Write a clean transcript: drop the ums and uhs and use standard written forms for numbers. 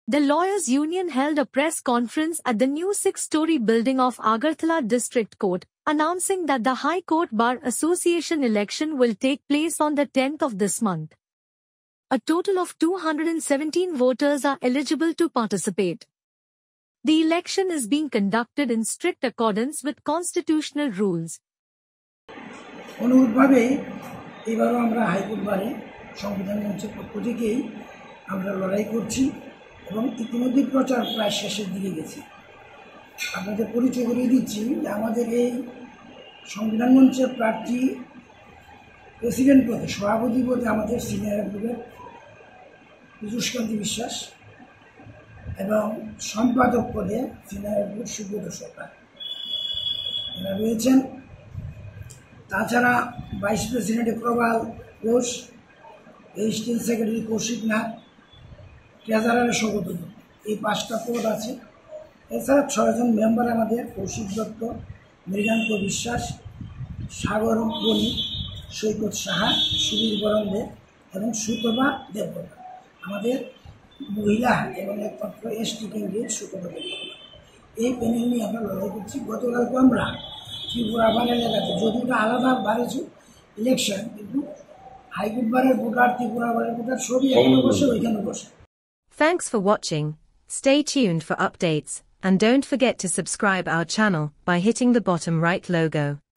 The Lawyers Union held a press conference at the new 6-story building of Agartala District Court, announcing that the High Court Bar Association election will take place on the 10th of this month. A total of 217 voters are eligible to participate. The election is being conducted in strict accordance with constitutional rules. অনুরূপভাবে এবারও আমরা high court বারে সংবিধান মঞ্চের পক্ষ থেকেই আমরা লড়াই করছি এবং ইতিমধ্যে প্রচার প্রায় শেষের দিকে গেছে। আপনাদের পরিচয় করিয়ে দিচ্ছি যে আমাদের এই সংবিধান মঞ্চের প্রার্থী প্রেসিডেন্ট পদে সভাপতি পদে আমাদের সিনিয়র অ্যাডভোকেট পীযূষকান্তি বিশ্বাস এবং সম্পাদক পদে সিনিয়র অ্যাডভোকেট সুব্রত সরকার এরা রয়েছেন। তাছাড়া vice president Prabal Ghosh, registration secretary Kaushik Nath, ট্রেজারারের স্বগত, এই 5টা পদ আছে। এছাড়া 6 জন মেম্বার আমাদের কৌশিক দত্ত, মৃগান্ত বিশ্বাস, সাগর বণিক, সৈকত সাহা, সুবীর বরণ দেব এবং সুতপা দেববর্মা। আমাদের মহিলা এবং একমাত্র এসটি ক্যান্ডিডেট সুতপা দেববর্মা। এই প্যানেল নিয়ে আমরা লড়াই করছি। গতকালকে আমরা ত্রিপুরা বার এলাকাতে, যদিও এটা আলাদা বারেছে ইলেকশন, কিন্তু হাইকোর্ট বারের ভোটার, ত্রিপুরা বারের ভোটার সবই এখানে বসে ওইখানে বসে। Thanks for watching. Stay tuned for updates, and don't forget to subscribe our channel by hitting the bottom right logo.